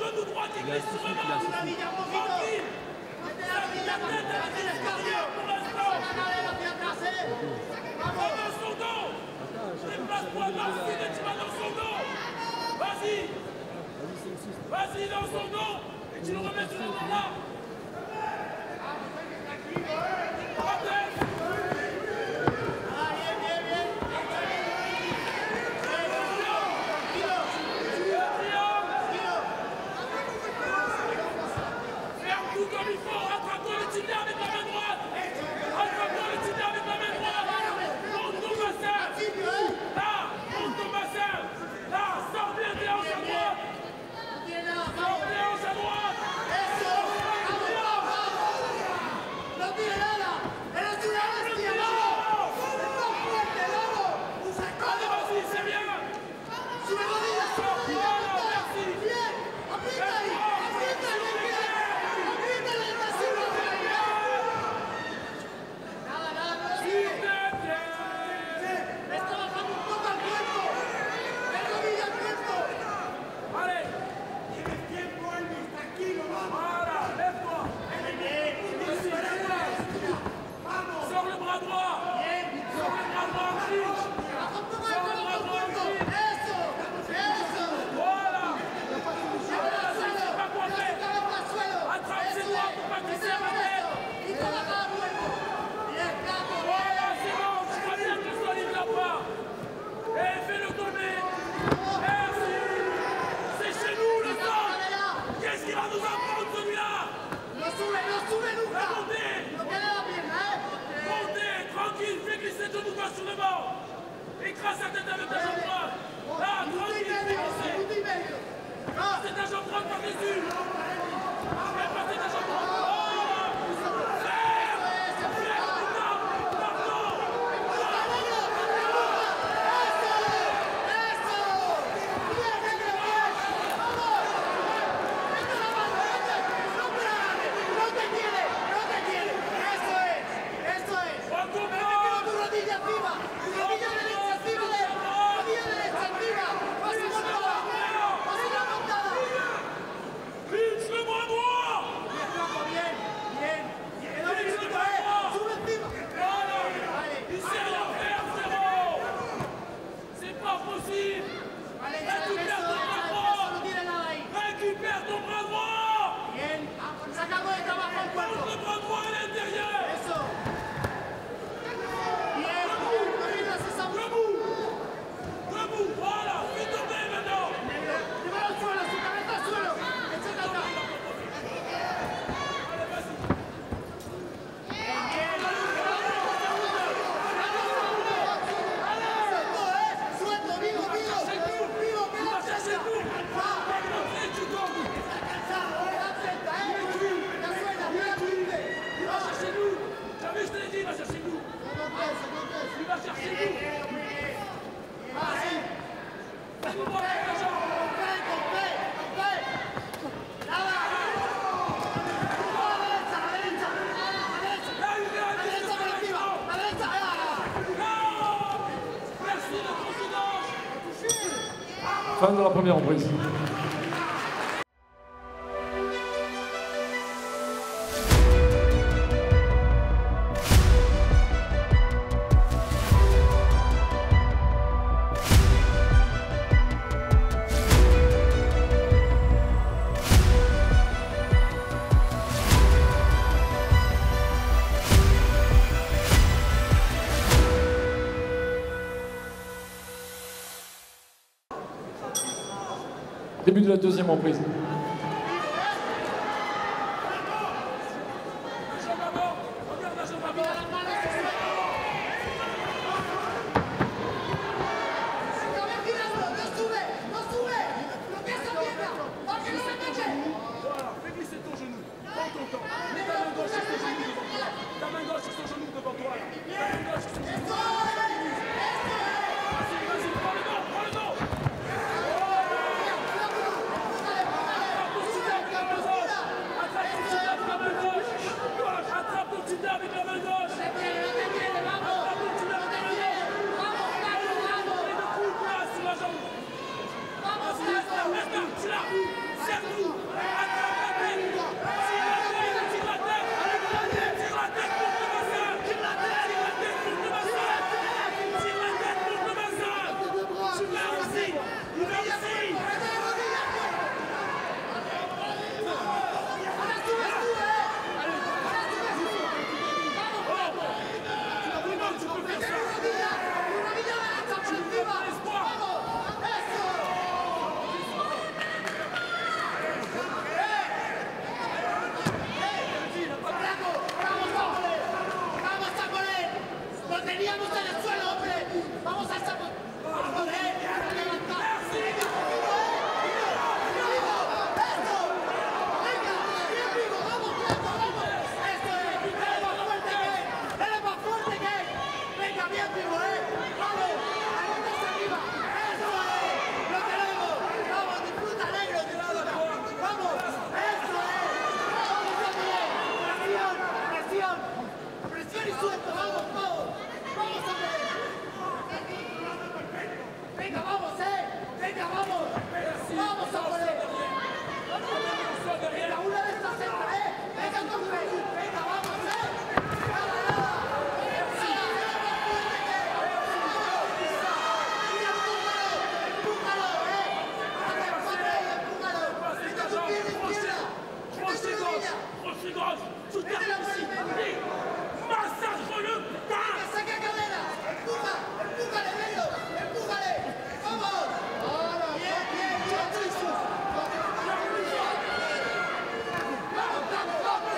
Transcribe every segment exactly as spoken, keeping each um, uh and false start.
genou droit qui glisse sur le bras. Tranquille. Servi la tête à la tête carrière pour l'instant. Va dans son dos. Déplace-toi dans le sud et tu vas dans son dos. Vas-y. Vas-y dans son dos. Et tu le remets sur le bras là. Sur le banc. Écrase sa tête avec ta jambe droite. Là, tranquille, fais glisser. C'est ta jambe droite par-dessus. Fais passer ta jambe droite. Fin de la première reprise. Début de la deuxième reprise. Soutiens-le aussi. Massacre-le, putain. ¡Saca cadera! ¡Empuja! ¡Empújale, Bello! ¡Empújale! ¡Vamos! ¡Ahora! ¡Bien, bien, bien! ¡Jesús! ¡Vamos, vamos, vamos!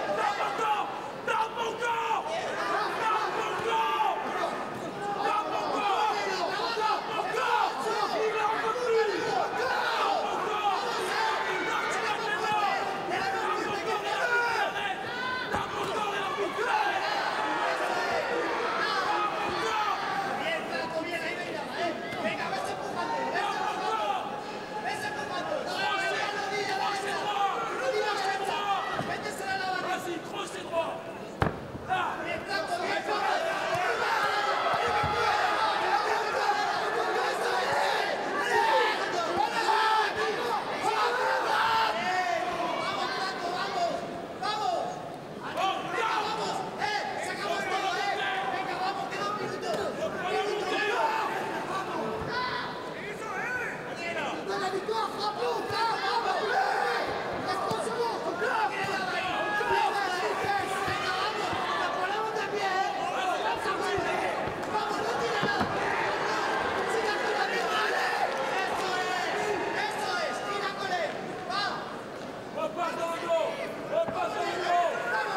Bien, Flaco, bien, ahí venga, ¿eh? Venga, ves empujando, ves empujando. Ves empujando. Venga, rodilla derecha. Rodilla derecha. Métesela en la barriga. Vas-y, crochet droit. Là. Bien, Flaco, bien, Flaco. Repasse dans le dos. Repasse dans le dos.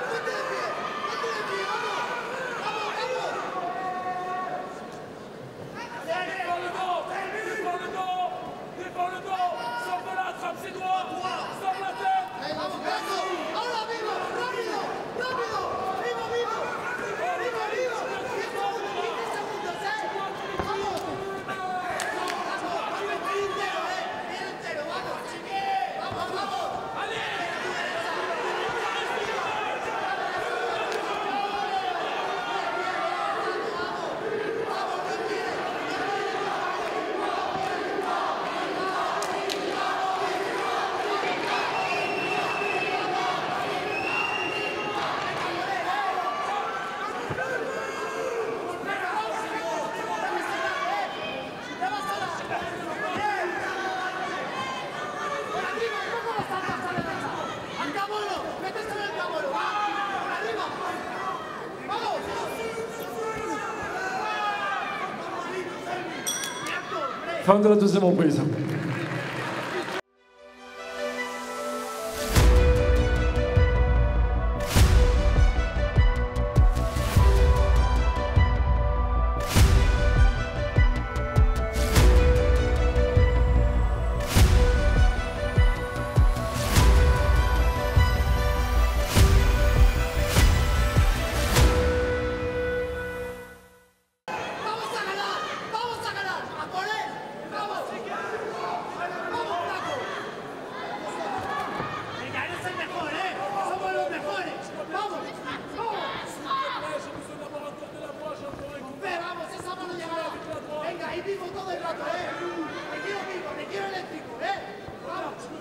Défends le dos. Défends le dos. Défends le dos. Sors de là, attrape ses doigts. Sors la tête. ¡Vamos, Flaco! ¡Ahora vivo! ¡Rápido! ¡Rápido! ¡Vivo, vivo! ¡Vivo, vivo! ¡diez segundos! ¡quince segundos, eh! ¡Vamos! ¡Vamos! ¡Bien entero, eh! ¡Bien entero! ¡Vamos! ¡Vamos, vamos! Fin de la deuxième reprise. ¡Vamos a ganar! ¡Vamos a ganar! ¡A por él! ¡Vamos! ¡Vamos, Flaco! Venga, eres el mejor, ¿eh? Somos los mejores. ¡Vamos! ¡Vamos! J'ai besoin d'avoir un tour de la voix, j'ai encore un coup. Ve, vamos, esa mano llegará. Venga, ahí vivo todo el rato, ¿eh? Te quiero vivo, te quiero eléctrico, ¿eh? Vamos. No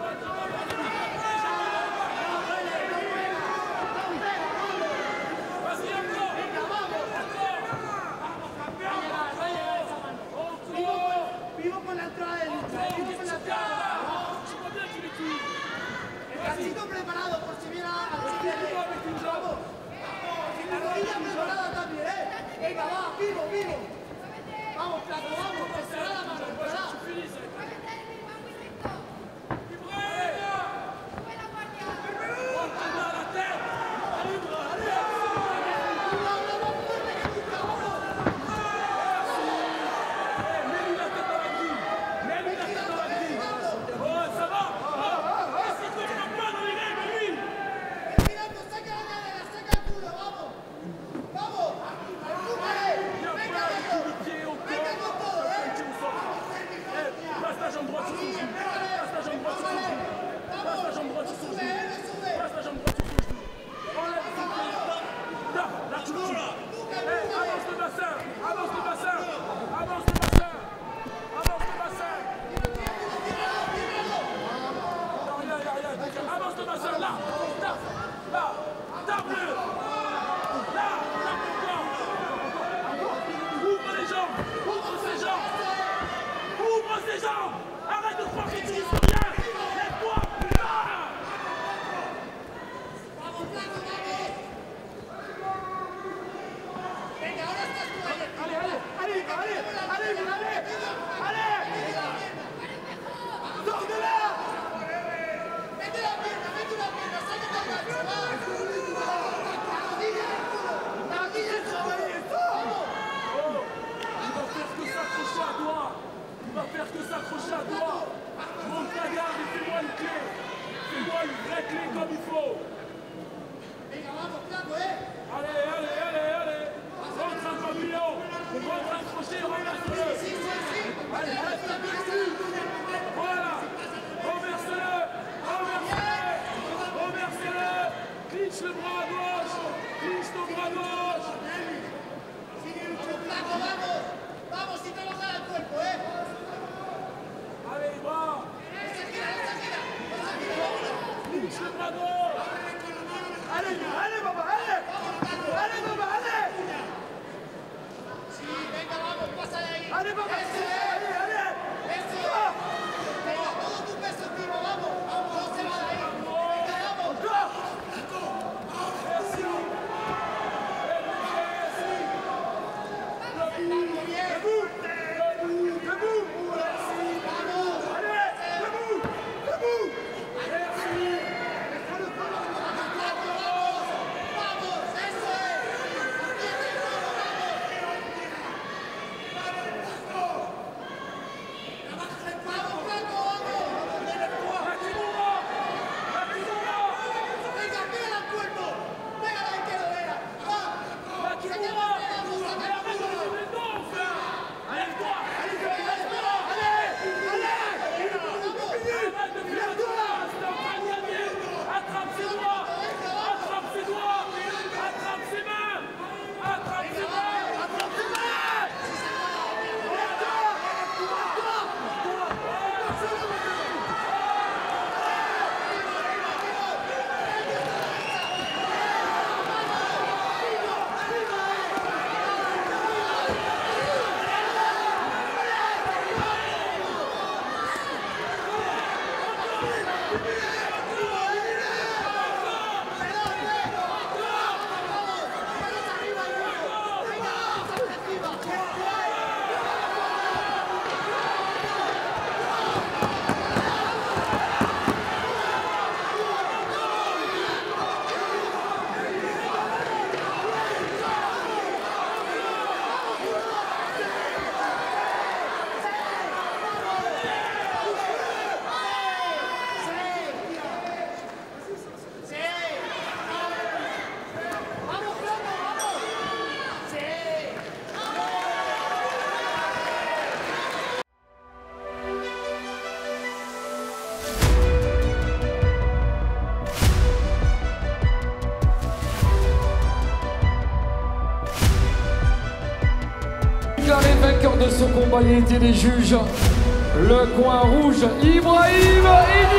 duele, no duele. Vamos, venga, vamos. Vas-y, encore. Venga, vamos. Vamos, campeón. Va a llegar esa mano. Vivo con, vivo con la entrada de lucha, ¿eh? Vivo con la entrada. Je vois bien qu'il est qui. El cachito preparado por si viene a Chile. Vamos. Y la rodilla preparada también, ¿eh? Venga, va, vivo, vivo. Vamos, Flaco, vamos. Esperá la mano, esperá. Mirando, saca la cadera, saca el culo, vamos. Vamos. Empújale. Venga, Bello. Venga con todo, ¿eh? Passage en droite. Allez, allez, papa, allez. Allez, papa, allez. Sí, venga, vamos, pasa de ahí. Allez, papa, Ese allez, es. allez. Ese es. Venga, todo tu peso encima, vamos. Vamos, no se va de ahí. Venga, vamos. Vamos, bien. Debout. Debout. Vamos. Allez, debout. Debout. Vamos, eso es. Vamos, Franco, vamos. Venga, pégale al cuerpo. Pégale ahí que lo vea. Va. Se te va a pegar, vamos, saca el culo. Attrape ses doigts! Attrape ses doigts! Attrape ses mains! Attrape ses mains! Attrape ses mains! Vamos, Franco, vamos. Sí. Car les vainqueurs de ce combat étaient les juges. Le coin rouge, Ibrahim Idriss.